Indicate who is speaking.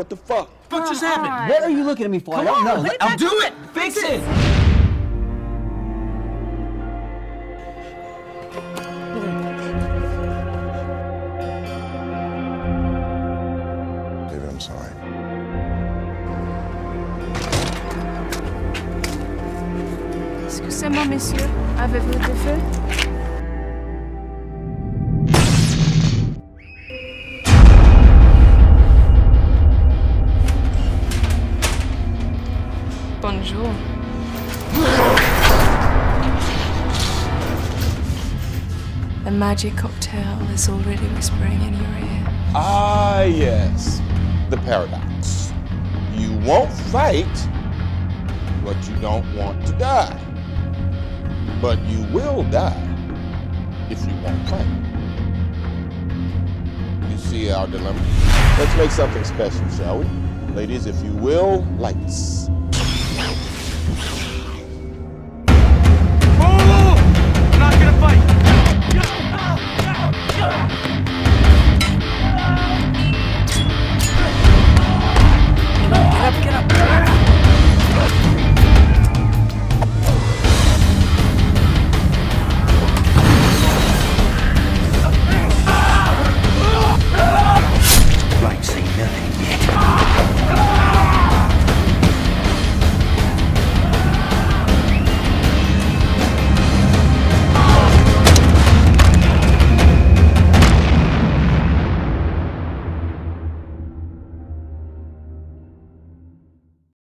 Speaker 1: What the fuck?
Speaker 2: What just happened?
Speaker 3: What are you looking at me for? I don't know.
Speaker 2: I'll do it! Fix it!
Speaker 1: David, I'm sorry.
Speaker 4: Excusez-moi, messieurs. Avez-vous du feu? Bonjour. The magic cocktail is already whispering in your ear.
Speaker 1: Ah, yes. The paradox. You won't fight, but you don't want to die. But you will die if you won't fight. You see our dilemma? Let's make something special, shall we? Ladies, if you will, lights.